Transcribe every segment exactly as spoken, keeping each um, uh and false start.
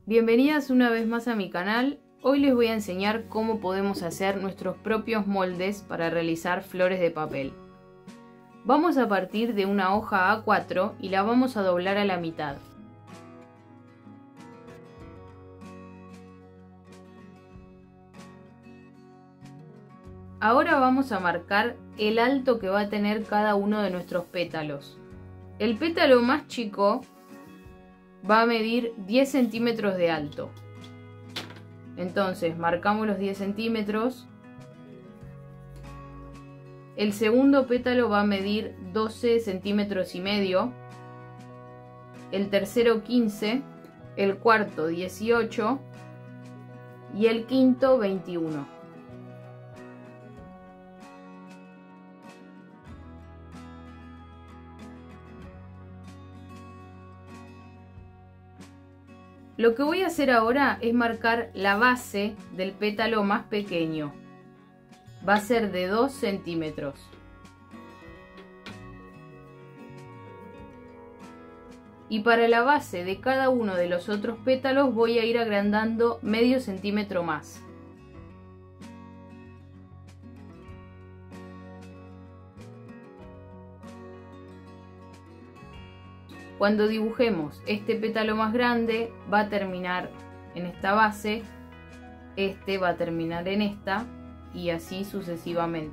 Bienvenidas una vez más a mi canal. Hoy les voy a enseñar cómo podemos hacer nuestros propios moldes para realizar flores de papel. Vamos a partir de una hoja A cuatro y la vamos a doblar a la mitad. Ahora vamos a marcar el alto que va a tener cada uno de nuestros pétalos. El pétalo más chico va a medir diez centímetros de alto. Entonces marcamos los diez centímetros. El segundo pétalo va a medir doce centímetros y medio. El tercero quince. El cuarto dieciocho. Y el quinto veintiuno. Lo que voy a hacer ahora es marcar la base del pétalo más pequeño. Va a ser de dos centímetros. Y para la base de cada uno de los otros pétalos voy a ir agrandando medio centímetro más. Cuando dibujemos este pétalo más grande va a terminar en esta base, este va a terminar en esta y así sucesivamente.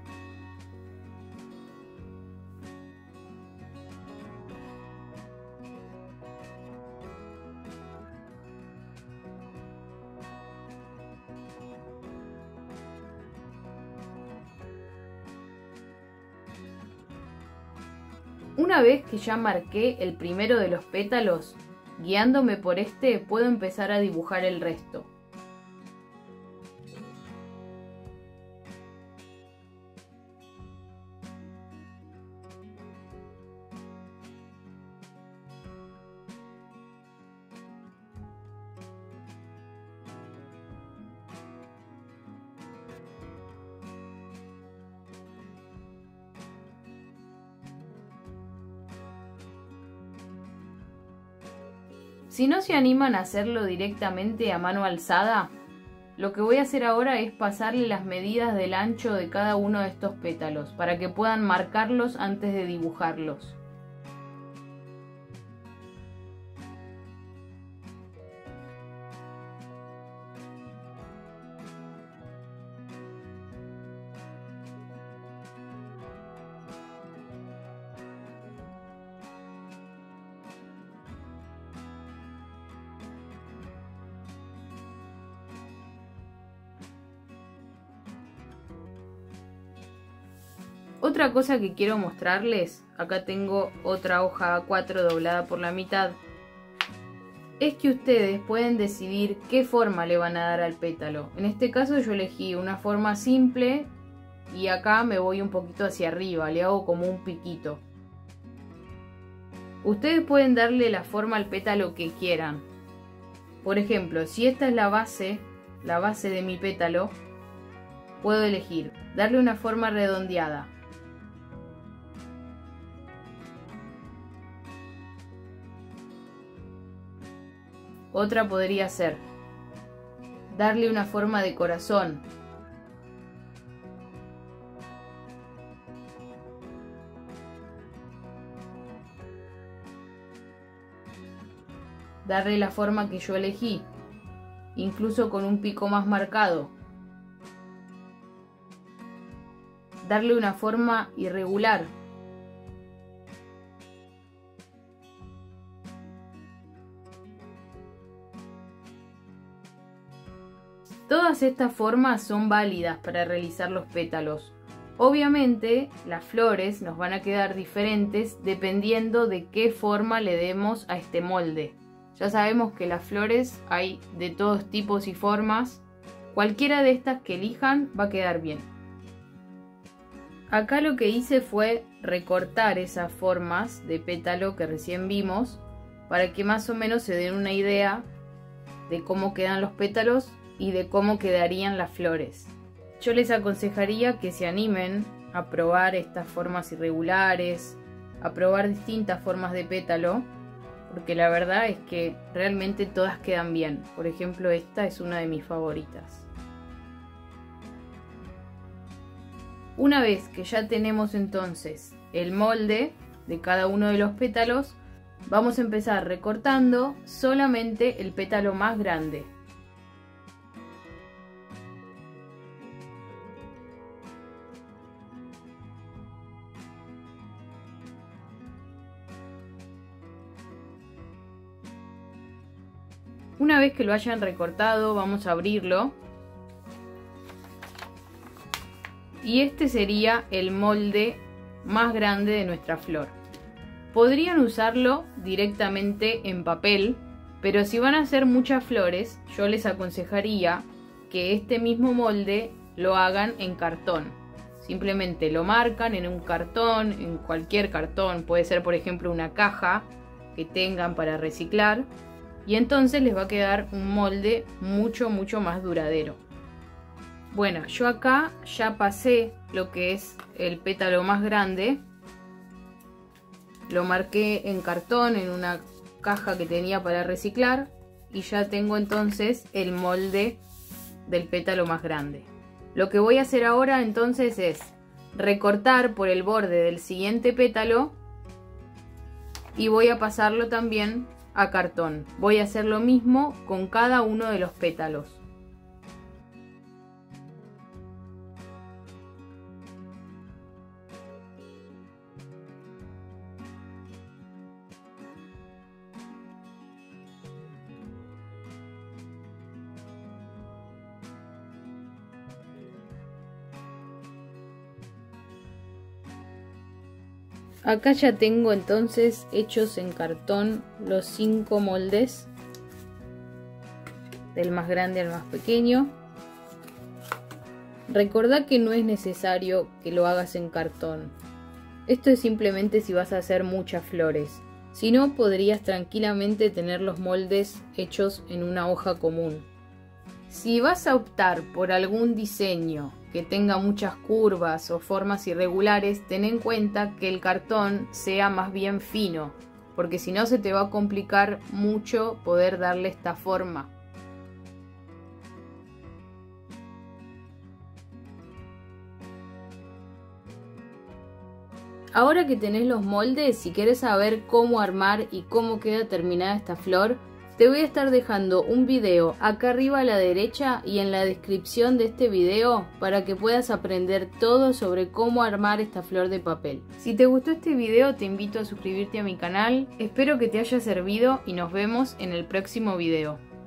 Una vez que ya marqué el primero de los pétalos, guiándome por este puedo empezar a dibujar el resto. Si no se animan a hacerlo directamente a mano alzada, lo que voy a hacer ahora es pasarle las medidas del ancho de cada uno de estos pétalos para que puedan marcarlos antes de dibujarlos. Otra cosa que quiero mostrarles, acá tengo otra hoja A cuatro doblada por la mitad, es que ustedes pueden decidir qué forma le van a dar al pétalo. En este caso yo elegí una forma simple y acá me voy un poquito hacia arriba, le hago como un piquito. Ustedes pueden darle la forma al pétalo que quieran. Por ejemplo, si esta es la base, la base de mi pétalo, puedo elegir darle una forma redondeada. Otra podría ser darle una forma de corazón. Darle la forma que yo elegí, incluso con un pico más marcado. Darle una forma irregular. Todas estas formas son válidas para realizar los pétalos. Obviamente las flores nos van a quedar diferentes dependiendo de qué forma le demos a este molde. Ya sabemos que las flores hay de todos tipos y formas. Cualquiera de estas que elijan va a quedar bien. Acá lo que hice fue recortar esas formas de pétalo que recién vimos para que más o menos se den una idea de cómo quedan los pétalos y de cómo quedarían las flores. Yo les aconsejaría que se animen a probar estas formas irregulares, a probar distintas formas de pétalo porque la verdad es que realmente todas quedan bien. Por ejemplo, esta es una de mis favoritas. Una vez que ya tenemos entonces el molde de cada uno de los pétalos, vamos a empezar recortando solamente el pétalo más grande. Una vez que lo hayan recortado, vamos a abrirlo. Y este sería el molde más grande de nuestra flor. Podrían usarlo directamente en papel, pero si van a hacer muchas flores, yo les aconsejaría que este mismo molde lo hagan en cartón. Simplemente lo marcan en un cartón, en cualquier cartón, puede ser por ejemplo una caja que tengan para reciclar, y entonces les va a quedar un molde mucho mucho más duradero. Bueno, yo acá ya pasé lo que es el pétalo más grande. Lo marqué en cartón, en una caja que tenía para reciclar. Y ya tengo entonces el molde del pétalo más grande. Lo que voy a hacer ahora entonces es recortar por el borde del siguiente pétalo. Y voy a pasarlo también a cartón. Voy a hacer lo mismo con cada uno de los pétalos. Acá ya tengo entonces hechos en cartón los cinco moldes, del más grande al más pequeño. Recordá que no es necesario que lo hagas en cartón. Esto es simplemente si vas a hacer muchas flores. Si no, podrías tranquilamente tener los moldes hechos en una hoja común. Si vas a optar por algún diseño que tenga muchas curvas o formas irregulares, ten en cuenta que el cartón sea más bien fino, porque si no se te va a complicar mucho poder darle esta forma. Ahora que tenés los moldes, si querés saber cómo armar y cómo queda terminada esta flor, te voy a estar dejando un video acá arriba a la derecha y en la descripción de este video para que puedas aprender todo sobre cómo armar esta flor de papel. Si te gustó este video, te invito a suscribirte a mi canal. Espero que te haya servido y nos vemos en el próximo video.